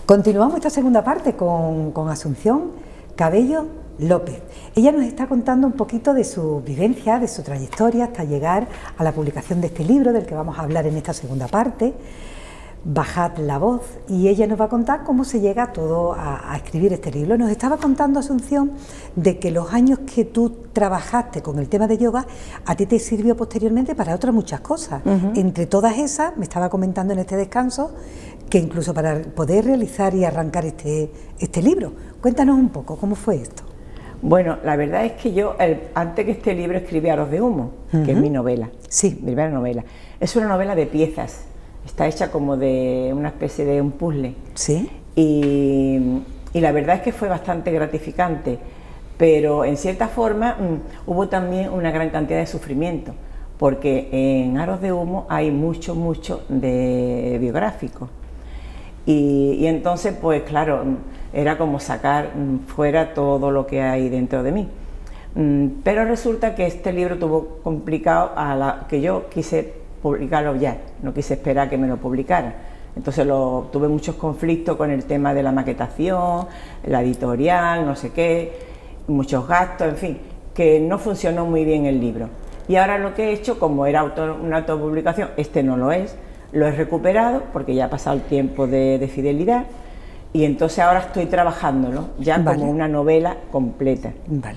Continuamos esta segunda parte con Asunción Cabello López. Ella nos está contando un poquito de su vivencia, de su trayectoria hasta llegar a la publicación de este libro del que vamos a hablar en esta segunda parte, Bajad la voz, y ella nos va a contar cómo se llega todo a escribir este libro. Nos estaba contando, Asunción, de que los años que tú trabajaste con el tema de yoga a ti te sirvió posteriormente para otras muchas cosas. Entre todas esas, me estaba comentando en este descanso, que incluso para poder realizar y arrancar este libro. Cuéntanos un poco, ¿cómo fue esto? Bueno, la verdad es que yo, antes que este libro, escribí Aros de humo, que es mi novela, sí. Mi primera novela. Es una novela de piezas, está hecha como de una especie de un puzzle. Sí. Y la verdad es que fue bastante gratificante, pero en cierta forma hubo también una gran cantidad de sufrimiento, porque en Aros de humo hay mucho de biográfico. Y entonces, pues claro, era como sacar fuera todo lo que hay dentro de mí. Pero resulta que este libro tuvo complicado que yo quise publicarlo ya, no quise esperar a que me lo publicaran. Entonces tuve muchos conflictos con el tema de la maquetación, la editorial, no sé qué, muchos gastos, en fin, que no funcionó muy bien el libro. Y ahora lo que he hecho, como era una autopublicación, este no lo es, lo he recuperado porque ya ha pasado el tiempo de fidelidad y entonces ahora estoy trabajándolo ya como una novela completa.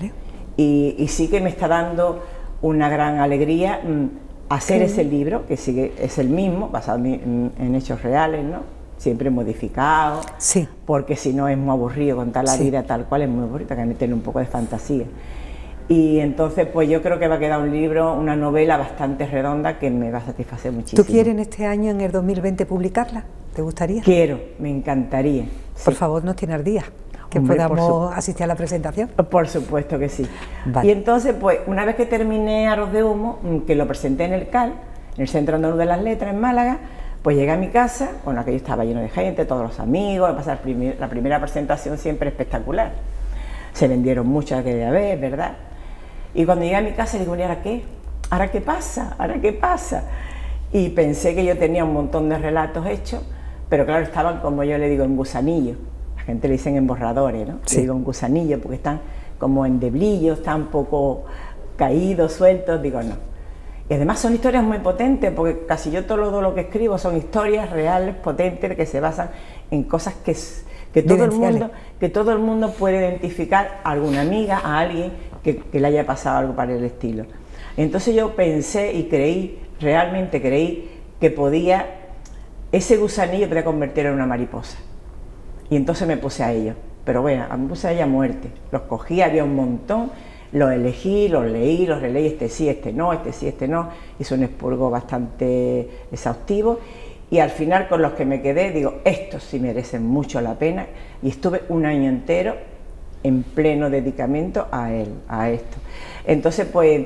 Y sí que me está dando una gran alegría hacer ese libro, que sigue, es el mismo, basado en hechos reales, ¿no? Siempre modificado, porque si no es muy aburrido contar la vida tal cual, es muy aburrido, hay que meterle un poco de fantasía. Y entonces pues yo creo que va a quedar un libro, una novela bastante redonda que me va a satisfacer muchísimo. ¿Tú quieres en este año, en el 2020, publicarla? ¿Te gustaría? Quiero, me encantaría. Por favor, nos tiene al día, que podamos asistir a la presentación. Por supuesto que sí. Y entonces pues una vez que terminé Aros de humo, que lo presenté en el CAL, en el Centro Andaluz de las Letras en Málaga, pues llegué a mi casa, bueno, aquello estaba lleno de gente, todos los amigos, pasar la primera presentación siempre espectacular. Se vendieron muchas aquella vez, ¿verdad? Y cuando llegué a mi casa digo, ¿y ahora qué? ¿Ahora qué pasa? ¿Ahora qué pasa? Y pensé que yo tenía un montón de relatos hechos, pero claro, estaban, como yo le digo, en gusanillo. La gente le dicen en borradores, ¿no? Le digo en gusanillo porque están como en deblillos, están un poco caídos, sueltos, digo no. Y además son historias muy potentes, porque casi yo todo lo que escribo son historias reales, potentes, que se basan en cosas que todo el mundo puede identificar a alguna amiga, a alguien que le haya pasado algo para el estilo. Entonces yo pensé y creí, realmente creí, que ese gusanillo podía convertir en una mariposa. Y entonces me puse a ello. Pero bueno, me puse a ella a muerte. Los cogí, había un montón, los elegí, los leí, los releí, este sí, este no, este sí, este no. Hice un expurgo bastante exhaustivo. Y al final con los que me quedé, digo, estos sí merecen mucho la pena. Y estuve un año entero en pleno dedicamiento a esto. Entonces pues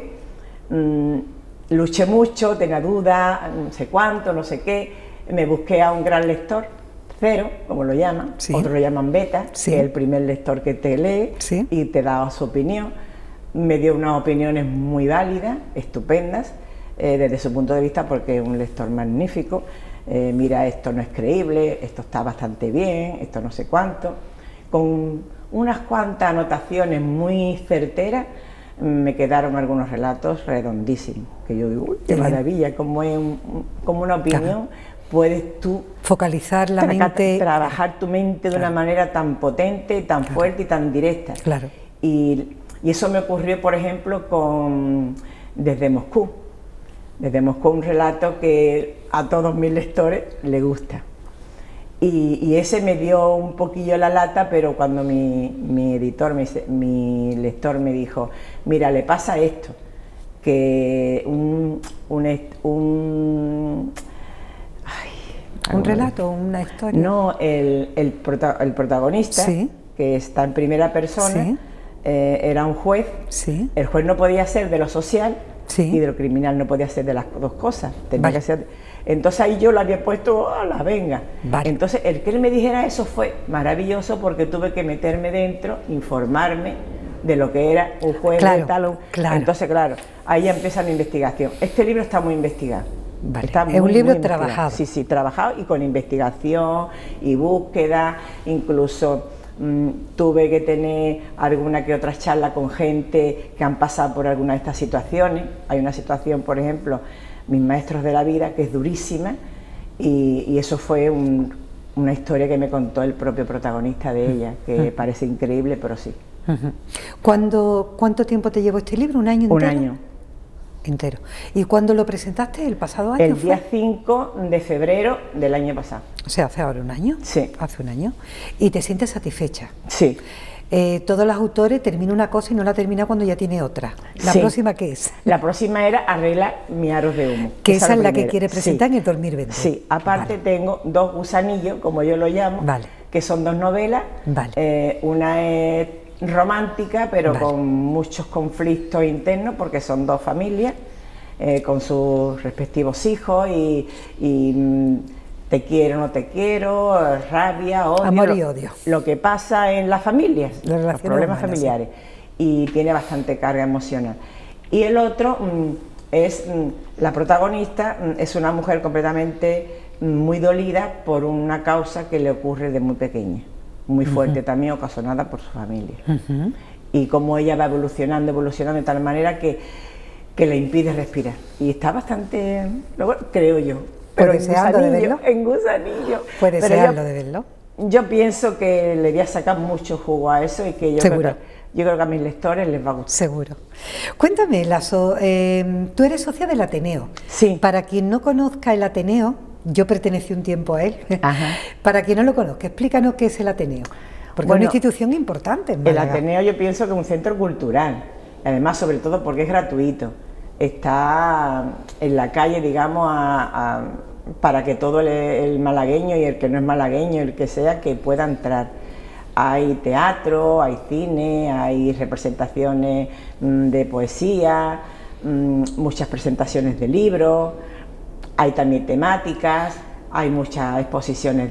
luché mucho, tenía dudas, no sé cuánto, no sé qué, me busqué a un gran lector, Cero, como lo llaman, otros lo llaman Beta, que es el primer lector que te lee y te da su opinión. Me dio unas opiniones muy válidas, estupendas, desde su punto de vista, porque es un lector magnífico. Mira, esto no es creíble, esto está bastante bien, esto no sé cuánto, con unas cuantas anotaciones muy certeras. Me quedaron algunos relatos redondísimos, que yo digo, uy, qué maravilla, como una opinión, puedes tú focalizar la mente, trabajar tu mente de una manera tan potente, tan fuerte y tan directa. Y eso me ocurrió, por ejemplo, Desde Moscú. Desde Moscú, un relato que a todos mis lectores les gusta. Y ese me dio un poquillo la lata, pero cuando mi lector me dijo, mira, le pasa esto, que un relato, una historia. No, el protagonista, que está en primera persona, era un juez. El juez no podía ser de lo social y de lo criminal, no podía ser de las dos cosas, tenía que ser. Entonces ahí yo lo había puesto a la venga. Entonces el que él me dijera eso fue maravilloso, porque tuve que meterme dentro, informarme de lo que era un juez de tal. Entonces claro, ahí ya empieza mi investigación. Este libro está muy investigado. Vale. Es un libro trabajado. Sí, sí, trabajado y con investigación y búsqueda, incluso tuve que tener alguna que otra charla con gente que han pasado por alguna de estas situaciones. Hay una situación, por ejemplo, Mis maestros de la vida, que es durísima, y eso fue una historia que me contó el propio protagonista de ella, que parece increíble, pero sí. ¿Cuánto tiempo te llevó este libro? ¿Un año entero? Un año. Entero. ¿Y cuándo lo presentaste? ¿El pasado año? El día 5 de febrero del año pasado. O sea, hace ahora un año. Sí. Hace un año. ¿Y te sientes satisfecha? Sí. Todos los autores terminan una cosa y no la termina cuando ya tiene otra. ¿La próxima qué es? La próxima era Arregla mi aros de humo. Que esa es la que quiere presentar en el 2020. Sí, aparte tengo 2 gusanillos, como yo lo llamo, que son 2 novelas. Una es romántica, pero con muchos conflictos internos, porque son 2 familias, con sus respectivos hijos, y te quiero, no te quiero, rabia, odio. Amor y odio. Lo que pasa en las familias, los problemas familiares. Y tiene bastante carga emocional. Y el otro es la protagonista, es una mujer completamente muy dolida por una causa que le ocurre de muy pequeña, muy fuerte también, ocasionada por su familia. Y cómo ella va evolucionando de tal manera que le impide respirar. Y está bastante, creo yo, pero en gusanillo. ¿Puedes desearlo de verlo? Yo pienso que le voy a sacar mucho jugo a eso y que yo creo que a mis lectores les va a gustar. Seguro. Cuéntame, tú eres socia del Ateneo. Sí. Para quien no conozca el Ateneo, yo pertenecí un tiempo a él. Para quien no lo conozca, explícanos qué es el Ateneo. Porque es una institución importante en Málaga. El Ateneo yo pienso que es un centro cultural, además sobre todo porque es gratuito. Está en la calle, digamos, para que todo el malagueño y el que no es malagueño, el que sea, que pueda entrar. Hay teatro, hay cine, hay representaciones de poesía, muchas presentaciones de libros, hay también temáticas, hay muchas exposiciones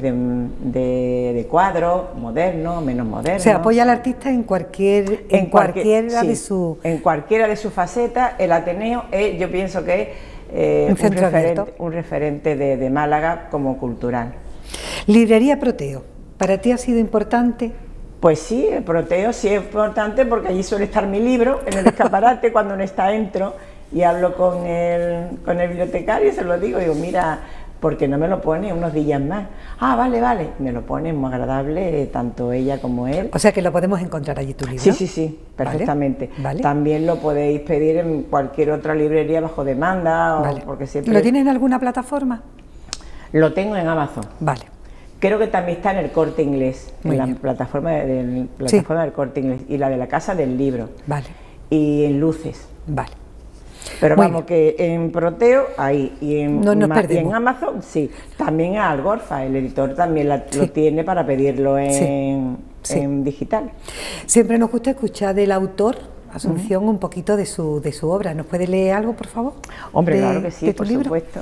de cuadros, modernos, menos modernos. Se apoya al artista en cualquiera de sus... En cualquiera de sus facetas. El Ateneo yo pienso que es un referente de Málaga como cultural. Librería Proteo, ¿para ti ha sido importante? Pues sí, el Proteo sí es importante porque allí suele estar mi libro, en el escaparate, cuando no está entro y hablo con el bibliotecario y se lo digo, mira, ¿por qué no me lo pone unos días más? Ah, vale, me lo pone muy agradable, tanto ella como él. O sea que lo podemos encontrar allí tu libro. Sí, perfectamente. También lo podéis pedir en cualquier otra librería bajo demanda, porque siempre... ¿Lo tienes en alguna plataforma? Lo tengo en Amazon. Creo que también está en el Corte Inglés, en la plataforma del Corte Inglés, y la de la Casa del Libro. Y en Luces. Pero vamos, que en Proteo ahí, y en Amazon sí. También en Algorfa, el editor también lo tiene para pedirlo en digital. Siempre nos gusta escuchar del autor, Asunción, un poquito de su obra. ¿Nos puede leer algo, por favor? Hombre, claro que sí, por supuesto.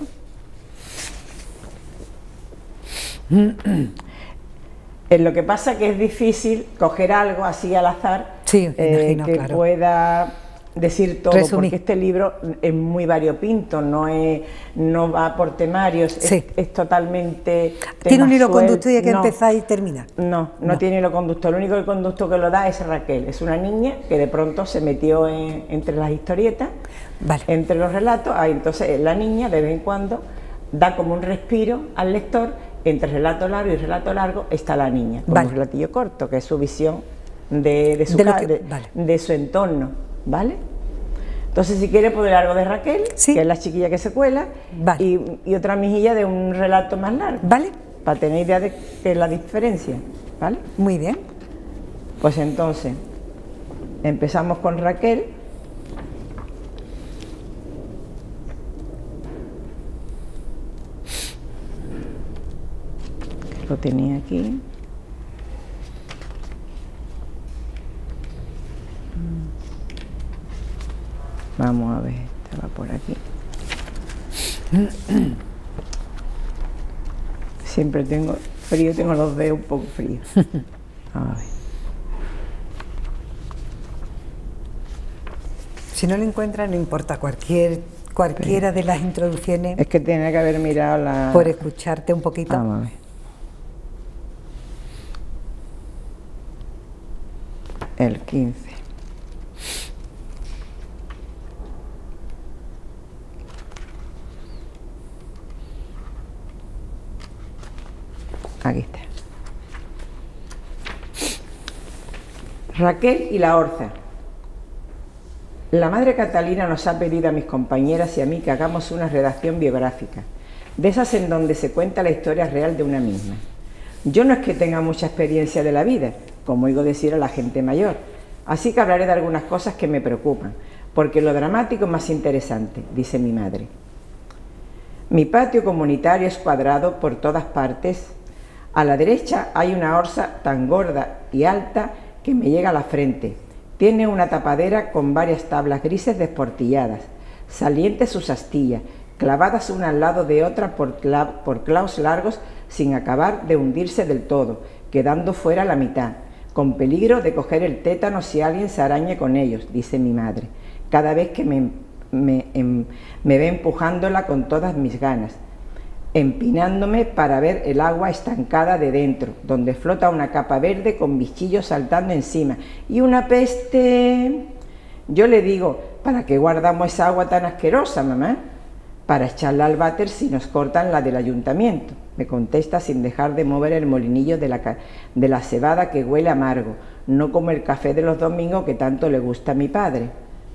Lo que pasa es que es difícil coger algo así al azar que pueda decir todo, porque este libro es muy variopinto, no va por temarios, es totalmente... ¿Tiene un hilo conductor y hay que empezar y terminar? No tiene hilo conductor, el único conductor que lo da es Raquel, es una niña que de pronto se metió entre las historietas, entre los relatos, entonces la niña de vez en cuando da como un respiro al lector. Entre relato largo y relato largo está la niña, con un relatillo corto, que es su visión de su entorno, ¿vale? Entonces, si quiere poner algo de Raquel, que es la chiquilla que se cuela, y otra mejilla de un relato más largo, para tener idea de qué es la diferencia, ¿vale? Muy bien. Pues entonces, empezamos con Raquel. Lo tenía aquí. Vamos a ver, estaba por aquí. Siempre tengo frío, tengo los dedos un poco fríos. A ver. Si no lo encuentran, no importa, cualquier cualquiera de las introducciones. Es que tiene que haber mirado la... Por escucharte un poquito. Vamos a ver. El 15. Aquí está. Raquel y la Orza. La madre Catalina nos ha pedido a mis compañeras y a mí que hagamos una redacción biográfica, de esas en donde se cuenta la historia real de una misma. Yo no es que tenga mucha experiencia de la vida, como oigo decir a la gente mayor, así que hablaré de algunas cosas que me preocupan, porque lo dramático es más interesante, dice mi madre. Mi patio comunitario es cuadrado por todas partes. A la derecha hay una orza tan gorda y alta que me llega a la frente. Tiene una tapadera con varias tablas grises desportilladas, salientes sus astillas, clavadas una al lado de otra por clavos largos sin acabar de hundirse del todo, quedando fuera la mitad, con peligro de coger el tétano si alguien se arañe con ellos, dice mi madre, cada vez que me ve empujándola con todas mis ganas, empinándome para ver el agua estancada de dentro, donde flota una capa verde con bichillos saltando encima, y una peste... Yo le digo, ¿para qué guardamos esa agua tan asquerosa, mamá? Para echarla al váter si nos cortan la del ayuntamiento, me contesta sin dejar de mover el molinillo de la cebada que huele amargo, no como el café de los domingos que tanto le gusta a mi padre.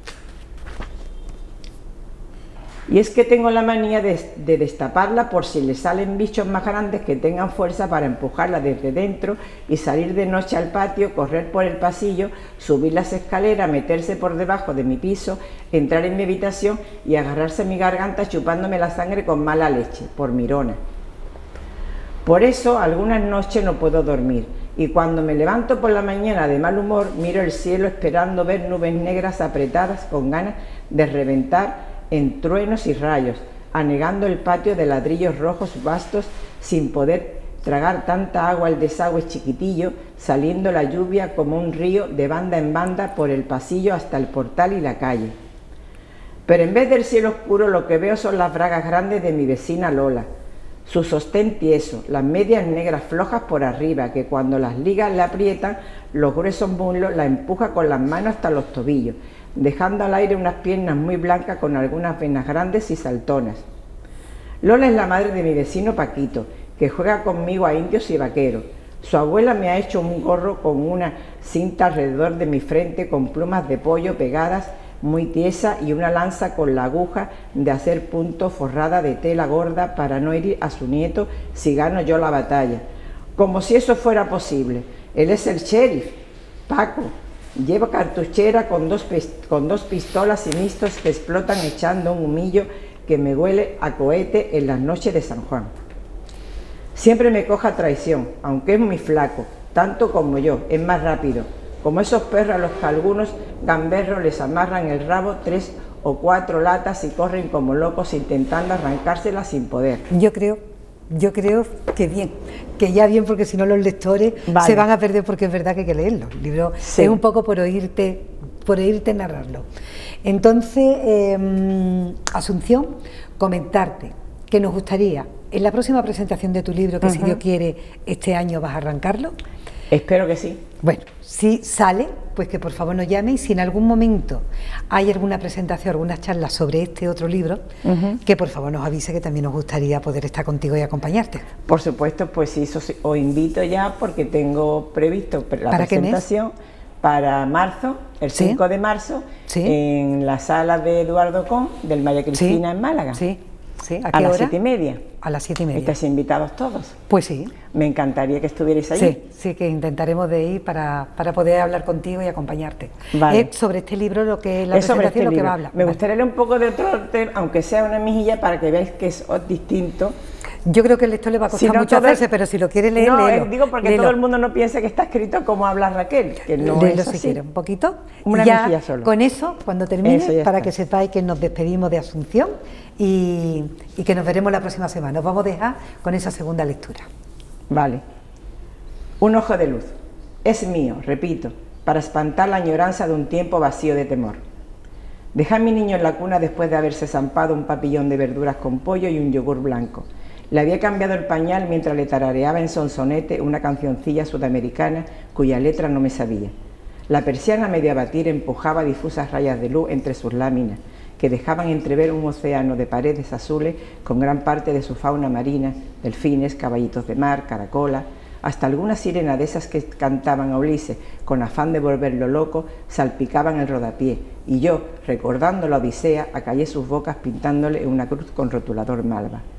Y es que tengo la manía de destaparla por si le salen bichos más grandes que tengan fuerza para empujarla desde dentro y salir de noche al patio, correr por el pasillo, subir las escaleras, meterse por debajo de mi piso, entrar en mi habitación y agarrarse a mi garganta chupándome la sangre con mala leche, por mirona. Por eso algunas noches no puedo dormir y cuando me levanto por la mañana de mal humor miro el cielo esperando ver nubes negras apretadas con ganas de reventar en truenos y rayos, anegando el patio de ladrillos rojos vastos sin poder tragar tanta agua al desagüe chiquitillo, saliendo la lluvia como un río de banda en banda por el pasillo hasta el portal y la calle. Pero en vez del cielo oscuro lo que veo son las bragas grandes de mi vecina Lola, su sostén tieso, las medias negras flojas por arriba, que cuando las ligas le aprietan, los gruesos muslos la empuja con las manos hasta los tobillos, dejando al aire unas piernas muy blancas con algunas venas grandes y saltonas. Lola es la madre de mi vecino Paquito, que juega conmigo a indios y vaqueros. Su abuela me ha hecho un gorro con una cinta alrededor de mi frente con plumas de pollo pegadas muy tiesa y una lanza con la aguja de hacer punto forrada de tela gorda para no herir a su nieto si gano yo la batalla. Como si eso fuera posible. Él es el sheriff, Paco. Lleva cartuchera con dos pistolas y mistos que explotan echando un humillo que me huele a cohete en las noches de San Juan. Siempre me coja traición, aunque es muy flaco, tanto como yo, es más rápido, como esos perros a los que algunos gamberros les amarran el rabo 3 o 4 latas y corren como locos intentando arrancárselas sin poder. Yo creo que bien, que ya bien, porque si no los lectores se van a perder, porque es verdad que hay que leerlo. El libro es un poco por oírte narrarlo. Entonces, Asunción, comentarte que nos gustaría, en la próxima presentación de tu libro, que si Dios quiere, este año vas a arrancarlo. Espero que sí. Bueno, si sale, pues que por favor nos llame, y si en algún momento hay alguna presentación, alguna charla sobre este otro libro, que por favor nos avise, que también nos gustaría poder estar contigo y acompañarte. Por supuesto, pues sí, os invito ya, porque tengo previsto la presentación para marzo, el 5 de marzo, en la sala de Eduardo Con, del María Cristina en Málaga. ¿A las 7:30? A las 7:30. ¿Estáis invitados todos? Pues sí. Me encantaría que estuvierais allí. Sí, que intentaremos de ir para poder hablar contigo y acompañarte. Vale. Sobre este libro, lo que es la presentación, lo que va a hablar. Me gustaría leer un poco de otro tema, aunque sea una mejilla, para que veáis que es distinto. Yo creo que el lector le va a costar mucho hacerse, pero si lo quiere leer, léelo. Digo porque todo el mundo no piensa que está escrito como habla Raquel, que no es así. Si quiere, un poquito. Una mejilla solo. Con eso, cuando termine, para que sepáis que nos despedimos de Asunción y que nos veremos la próxima semana. Nos vamos a dejar con esa segunda lectura. Vale. Un ojo de luz. Es mío, repito, para espantar la añoranza de un tiempo vacío de temor. Dejé a mi niño en la cuna después de haberse zampado un papillón de verduras con pollo y un yogur blanco. Le había cambiado el pañal mientras le tarareaba en sonsonete una cancioncilla sudamericana cuya letra no me sabía. La persiana medio abatir empujaba difusas rayas de luz entre sus láminas, que dejaban entrever un océano de paredes azules con gran parte de su fauna marina, delfines, caballitos de mar, caracolas, hasta algunas sirenas de esas que cantaban a Ulises con afán de volverlo loco, salpicaban el rodapié, y yo, recordando la odisea, acallé sus bocas pintándole una cruz con rotulador malva.